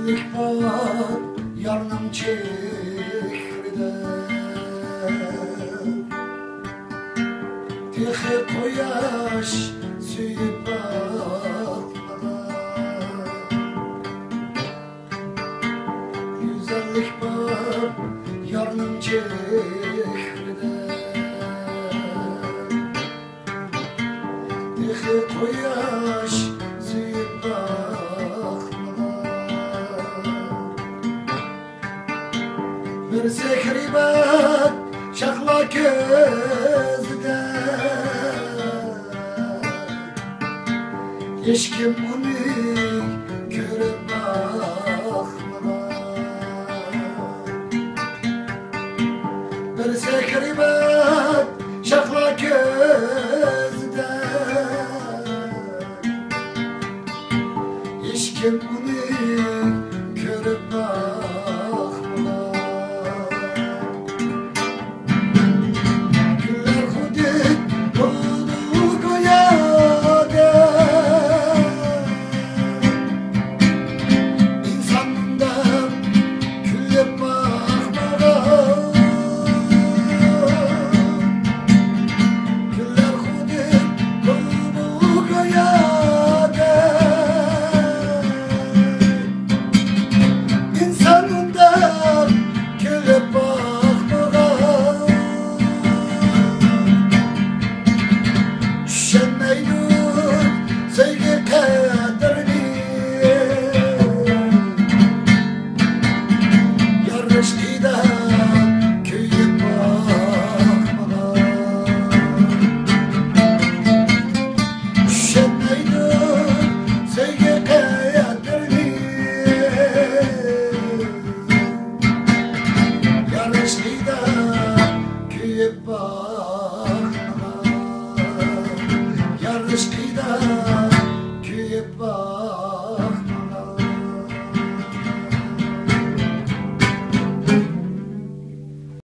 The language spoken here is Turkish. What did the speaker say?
Güzellik var yarnım çehrede, tehe koyaş süyüp bakmadan. Güzellik var yarnım çehrede, tehe koyaş süyüp bakmadan. Bir sehribet şakla gözde, hiç kim onu görüp bakmadan. Bir sehribet şakla gözde, hiç kim onu görüp bakmadan. Bye.